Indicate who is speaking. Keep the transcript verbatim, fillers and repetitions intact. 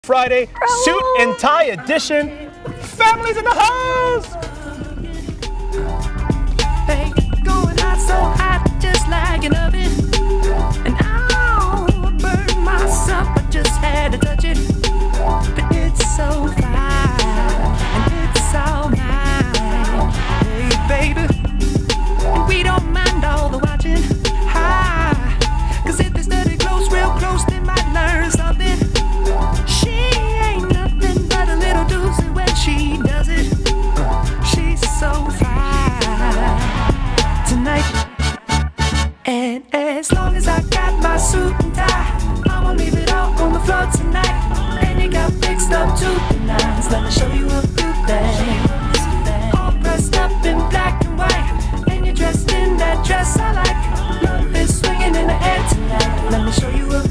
Speaker 1: Friday, suit and tie edition. Families in the house!
Speaker 2: Hey, going hot, so hot, just like an oven. And I'll burn myself, I just had to touch it. But it's so fine, and it's all mine. Hey, baby, and we don't mind all the watching. Hi, cause if they study close, real close, they might learn something. She ain't nothing but a little doozy when she does it. She's so fine tonight. And as long as I got my suit and tie, I'ma leave it all on the floor tonight. And you got fixed up to the nines. Let me show you a few things. All dressed up in black and white, and you're dressed in that dress I like. Love is swinging in the air tonight. Let me show you a